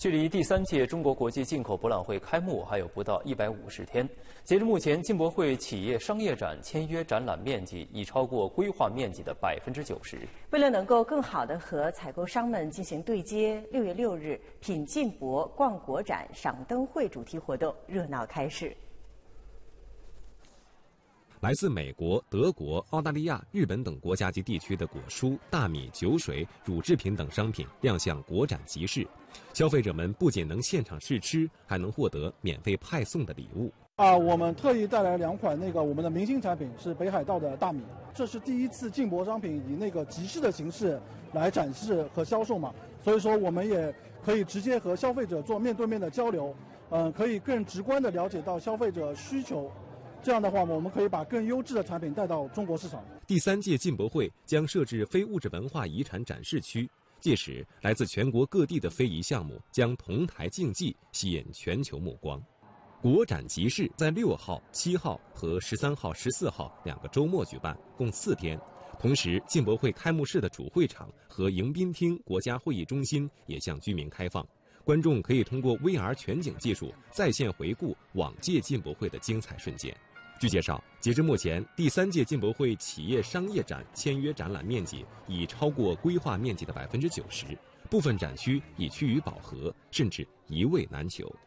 距离第3届中国国际进口博览会开幕还有不到150天。截至目前，进博会企业商业展签约展览面积已超过规划面积的90%。 为了能够更好地和采购商们进行对接，6月6日，品进博、逛国展、赏灯会主题活动热闹开始。 来自美国、德国、澳大利亚、日本等国家及地区的果蔬、大米、酒水、乳制品等商品亮相国展集市，消费者们不仅能现场试吃，还能获得免费派送的礼物。 我们特意带来2款我们的明星产品，是北海道的大米。这是第一次进博商品以集市的形式来展示和销售嘛，所以说我们也可以直接和消费者做面对面的交流，可以更直观地了解到消费者需求。 这样的话，我们可以把更优质的产品带到中国市场。 第3届进博会将设置非物质文化遗产展示区，届时来自全国各地的非遗项目将同台竞技，吸引全球目光。国展集市在6号、7号和13号、14号2个周末举办，共4天。同时，进博会开幕式的主会场和迎宾厅国家会议中心也向居民开放。 观众可以通过 VR 全景技术在线回顾往届进博会的精彩瞬间。据介绍，截至目前，第3届进博会企业商业展签约展览面积已超过规划面积的90%，部分展区已趋于饱和，甚至一位难求。